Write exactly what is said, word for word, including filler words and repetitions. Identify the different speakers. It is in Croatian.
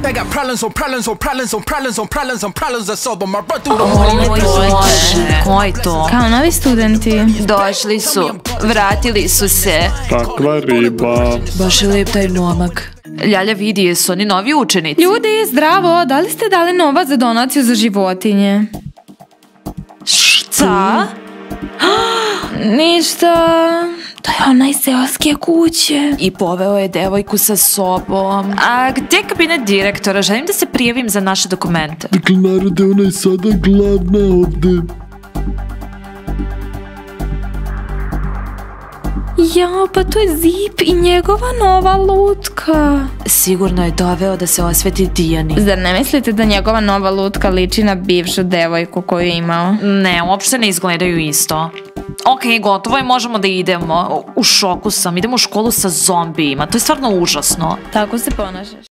Speaker 1: I got problems on problems on problems on problems on problems on problems I solve them. I run through the
Speaker 2: O moj Bože, koji to?
Speaker 3: Kao novi studenti.
Speaker 2: Došli su, vratili su se.
Speaker 4: Takva riba.
Speaker 2: Baš je lijep taj momak. Ljalja, vidi, jesu oni novi učenici?
Speaker 3: Ljudi, zdravo, da li ste dali novac za donaciju za životinje?
Speaker 2: Šta?
Speaker 3: Ništa. To je onaj seoske kuće.
Speaker 2: I poveo je devojku sa sobom. A gdje je kabinet direktora? Želim da se prijavim za naše dokumente.
Speaker 4: Dakle, narode, ona je sada gladna ovde.
Speaker 3: Ja, pa to je Zip i njegova nova lutka.
Speaker 2: Sigurno je doveo da se osveti Dijani.
Speaker 3: Zar ne mislite da njegova nova lutka liči na bivšu devojku koju je imao?
Speaker 2: Ne, uopšte ne izgledaju isto. Ok, gotovo je, možemo da idemo. U šoku sam, idemo u školu sa zombijima, to je stvarno užasno.
Speaker 3: Tako se ponašaš.